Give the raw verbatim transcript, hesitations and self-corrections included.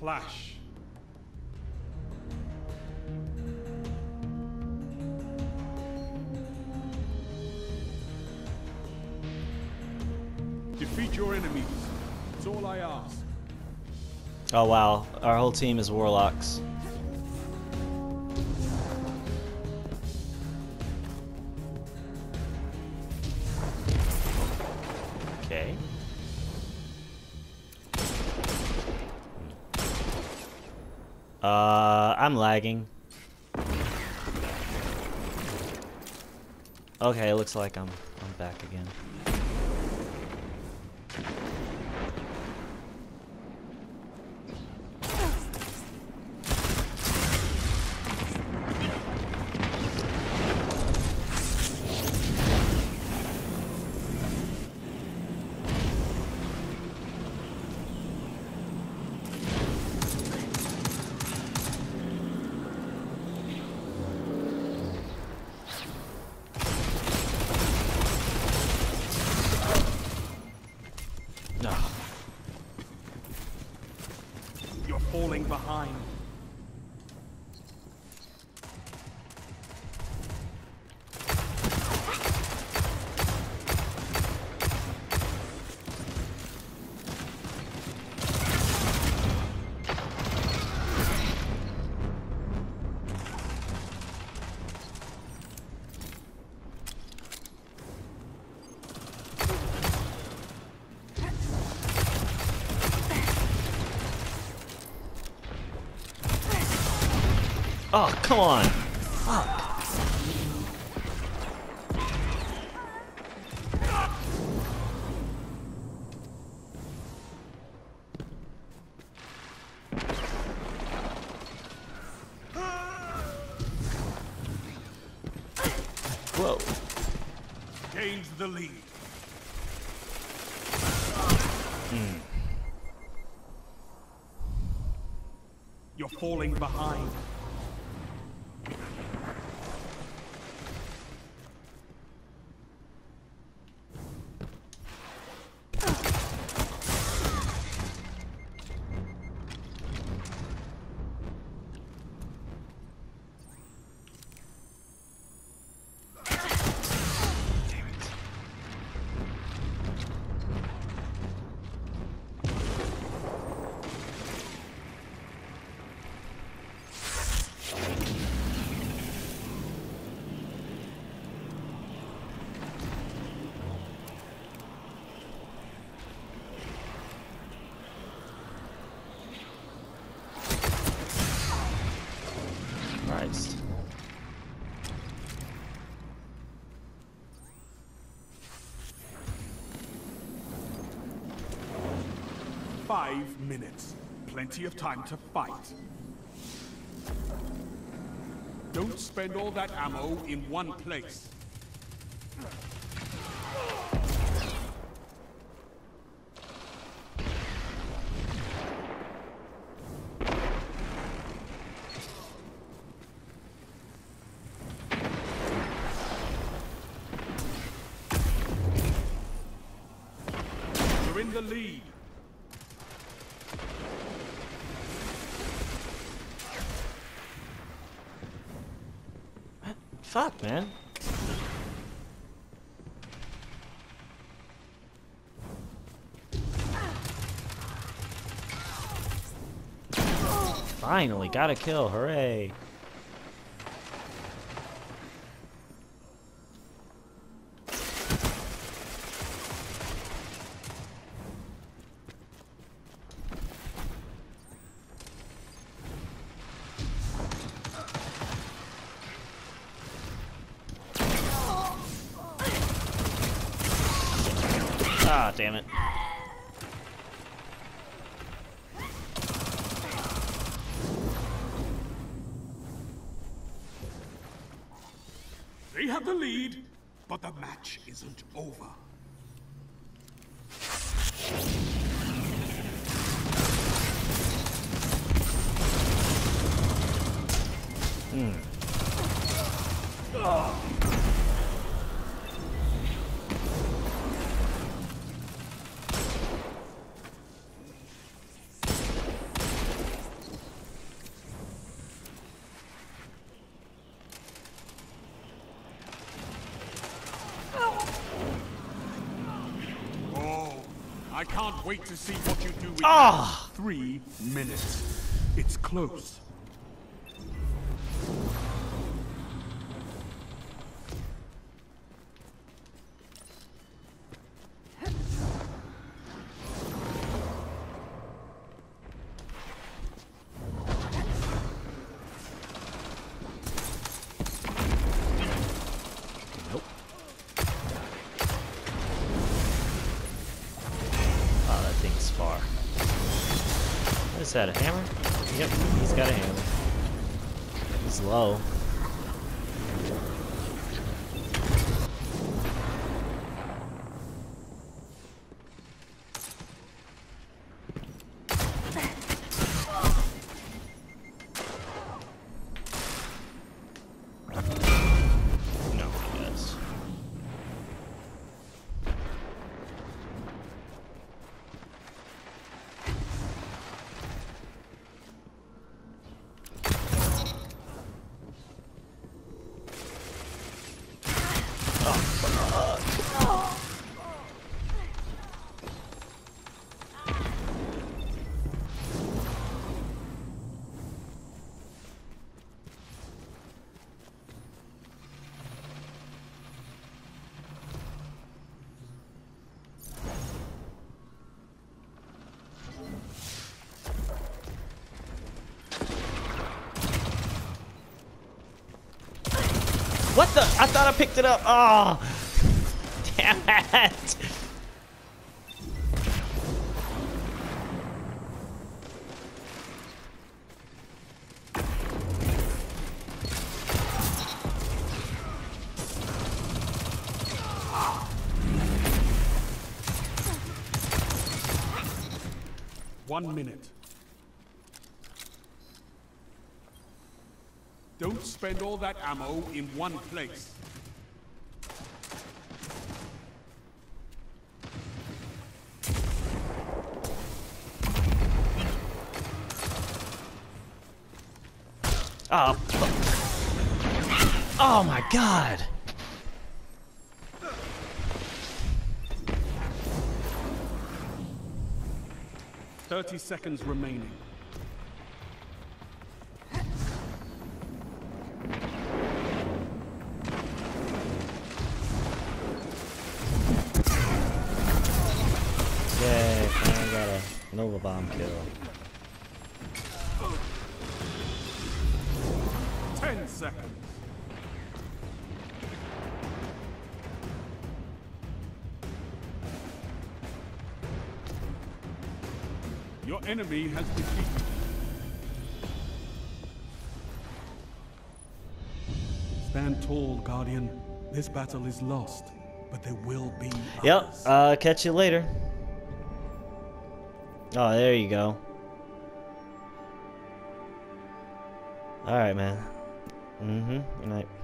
clash. Defeat your enemies. That's all I ask. Oh wow, our whole team is warlocks. Okay. Uh, I'm lagging. Okay, it looks like I'm I'm back again. No. You're falling behind. Oh, come on. Fuck. Whoa. Gains the lead. Mm. You're falling behind. Christ. Five minutes. Plenty of time to fight. Don't spend all that ammo in one place. You're in the lead. Fuck, man. Finally, got a kill. Hooray. Ah, damn it. They have the lead, but the match isn't over. Hmm. Oh. Can't wait to see what you do with Ah! that. Three minutes. It's close. Is that a hammer? Yep, he's got a hammer. He's low. No, he does. What the? I thought I picked it up. Oh, damn it. One minute. Don't spend all that ammo in one place. Oh. Oh my God. Thirty seconds remaining. Yay, I got a Nova Bomb kill. Ten seconds. Your enemy has defeated. Stand tall, Guardian. This battle is lost, but there will be Yep, others. uh, catch you later. Oh, there you go. Alright, man. Mm-hmm. Good night.